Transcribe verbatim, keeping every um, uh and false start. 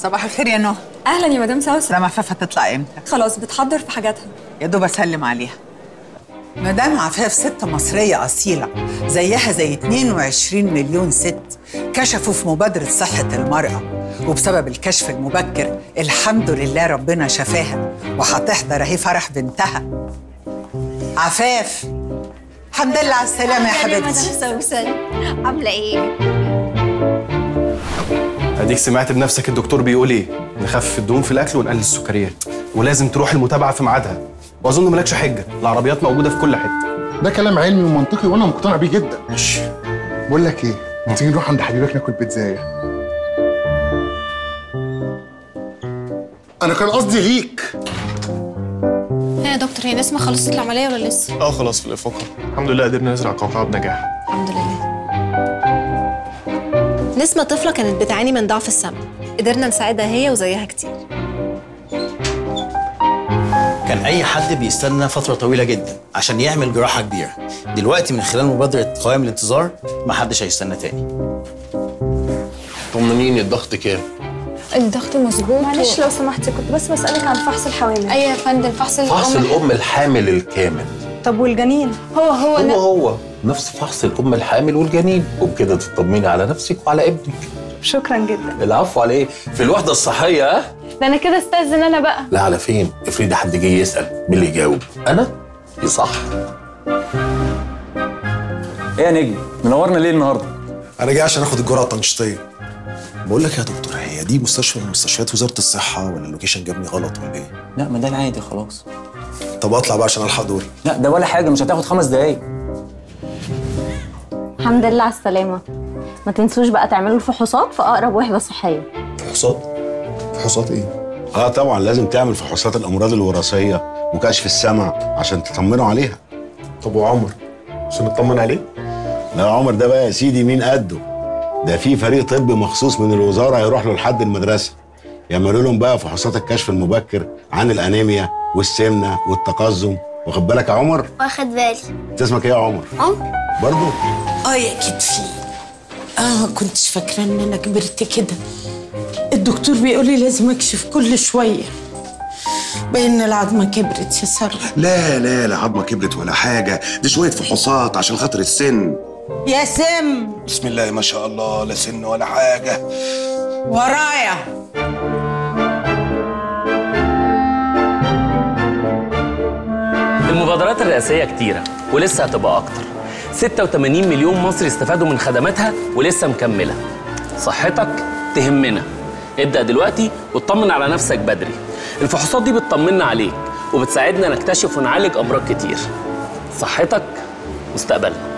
صباح الخير يا نهى. اهلا يا مدام سوسن. مدام عفاف هتطلع امتى؟ خلاص بتحضر في حاجاتها. يا دوب اسلم عليها. مدام عفاف ست مصريه اصيله زيها زي اتنين وعشرين مليون ست كشفوا في مبادره صحه المراه، وبسبب الكشف المبكر الحمد لله ربنا شفاها وهتحضر اهي فرح بنتها. عفاف الحمد لله على السلامه يا حبيبتي. مدام سوسن عامله ايه؟ اديك سمعت بنفسك الدكتور بيقول ايه؟ نخفف الدهون في الاكل ونقلل السكريات، ولازم تروح المتابعه في ميعادها، واظن مالكش حجه، العربيات موجوده في كل حته. ده كلام علمي ومنطقي وانا مقتنع بيه جدا. ماشي. بقول لك ايه؟ ما تيجي نروح عند حبيبك ناكل بيتزايه؟ انا كان قصدي ليك. ايه يا دكتور، هي نسمة خلصت العملية ولا لسه؟ اه خلاص في الافاقه، الحمد لله قدرنا نزرع قوقعه بنجاح. الحمد لله. نسمة طفلة كانت بتعاني من ضعف السمع، قدرنا نساعدها هي وزيها كتير. كان أي حد بيستنى فترة طويلة جدا عشان يعمل جراحة كبيرة، دلوقتي من خلال مبادرة قوائم الانتظار محدش هيستنى تاني. طمنيني، الضغط كام؟ الضغط مظبوط. معلش لو سمحتي كنت بس بسألك عن فحص الحوامل. ايوه يا فندم، فحص الام. فحص الأم الحامل الكامل. طب والجنين؟ هو هو هو ن... هو نفس فحص الأم الحامل والجنين، وبكده تطمني على نفسك وعلى ابنك. شكرا جدا. العفو على ايه؟ في الوحدة الصحية. ها؟ ده انا كده استاذن انا بقى. لا على فين؟ افرضي حد جه يسأل مين اللي يجاوب؟ أنا؟ يصح. ايه يا نجم؟ منورنا ليه النهارده؟ انا جاي عشان اخد الجرعه التنشيطيه. بقول لك يا دكتور، هي دي مستشفى من مستشفيات وزاره الصحه ولا اللوكيشن جابني غلط ولا ايه؟ لا ما ده العادي خلاص. طب اطلع بقى عشان الحق دوري. لا ده ولا حاجه، مش هتاخد خمس دقايق. الحمد لله على السلامة. ما تنسوش بقى تعملوا الفحوصات في أقرب وحدة صحية. فحوصات؟ فحوصات ايه؟ اه طبعا لازم تعمل فحوصات الامراض الوراثيه وكشف السمع عشان تطمنوا عليها. طب وعمر عشان نطمن عليه؟ لا عمر ده بقى يا سيدي مين قده؟ ده في فريق طبي مخصوص من الوزاره هيروح له لحد المدرسه، يعملوا لهم بقى فحوصات الكشف المبكر عن الانيميا والسمنه والتقزم. واخد بالك يا عمر؟ واخد بالي. انت اسمك ايه يا عمر؟ عمر؟ برضه؟ اه يا كتفي. اه كنتش فاكره ان انا كبرت كده. الدكتور بيقول لي لازم اكشف كل شويه. باين العظمه كبرت يا ساره. لا لا لا عظمه كبرت ولا حاجه، دي شويه فحوصات عشان خاطر السن. يا سم. بسم الله ما شاء الله، لا سن ولا حاجه. ورايا. المبادرات الرئاسية كتيرة ولسه هتبقى أكتر. ستة وثمانين مليون مصري استفادوا من خدماتها ولسه مكملة. صحتك تهمنا، ابدأ دلوقتي واطمن على نفسك بدري. الفحوصات دي بتطمنا عليك وبتساعدنا نكتشف ونعالج أمراض كتير. صحتك مستقبلنا.